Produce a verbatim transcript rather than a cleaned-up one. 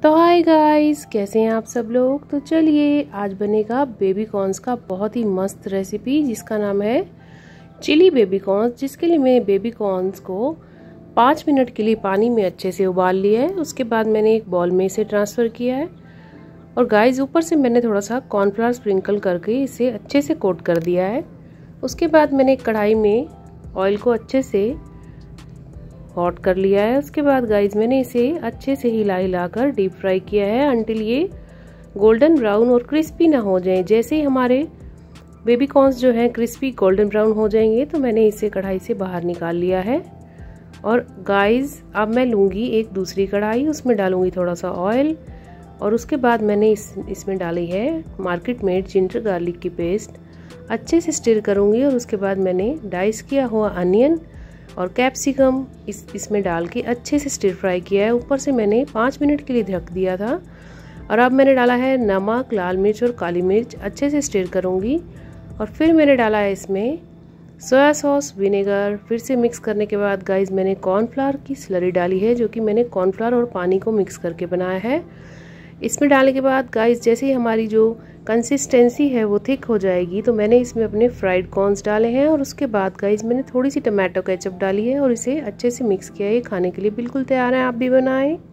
तो hi guys, कैसे हैं आप सब लोग। तो चलिए आज बनेगा बेबी कॉर्न्स का बहुत ही मस्त रेसिपी जिसका नाम है चिली बेबी कॉर्न्स। जिसके लिए मैं बेबी कॉर्न्स को पाँच मिनट के लिए पानी में अच्छे से उबाल लिया है। उसके बाद मैंने एक बॉल में इसे ट्रांसफ़र किया है और गाइस ऊपर से मैंने थोड़ा सा कॉर्नफ्लावर स्प्रिंकल करके इसे अच्छे से कोट कर दिया है। उसके बाद मैंने एक कढ़ाई में ऑयल को अच्छे से हॉट कर लिया है। उसके बाद गाइस मैंने इसे अच्छे से हिला हिलाकर डीप फ्राई किया है अंटिल ये गोल्डन ब्राउन और क्रिस्पी ना हो जाए। जैसे ही हमारे बेबी कॉर्न्स जो हैं क्रिस्पी गोल्डन ब्राउन हो जाएंगे तो मैंने इसे कढ़ाई से बाहर निकाल लिया है। और गाइस अब मैं लूँगी एक दूसरी कढ़ाई, उसमें डालूँगी थोड़ा सा ऑयल और उसके बाद मैंने इस इसमें डाली है मार्केट मेड जिंजर गार्लिक की पेस्ट। अच्छे से स्टिर करूँगी और उसके बाद मैंने डाइस किया हुआ अनियन और कैप्सिकम इस इसमें डाल के अच्छे से स्टिर फ्राई किया है। ऊपर से मैंने पाँच मिनट के लिए ढक दिया था। और अब मैंने डाला है नमक, लाल मिर्च और काली मिर्च, अच्छे से स्टिर करूँगी। और फिर मैंने डाला है इसमें सोया सॉस, विनेगर। फिर से मिक्स करने के बाद गाइस मैंने कॉर्नफ्लावर की स्लरी डाली है जो कि मैंने कॉर्नफ्लावर और पानी को मिक्स करके बनाया है। इसमें डालने के बाद गाइस जैसे ही हमारी जो कंसिस्टेंसी है वो थिक हो जाएगी तो मैंने इसमें अपने फ्राइड कॉर्न्स डाले हैं। और उसके बाद गाइस मैंने थोड़ी सी टमाटो केचप डाली है और इसे अच्छे से मिक्स किया है। ये खाने के लिए बिल्कुल तैयार है, आप भी बनाएं।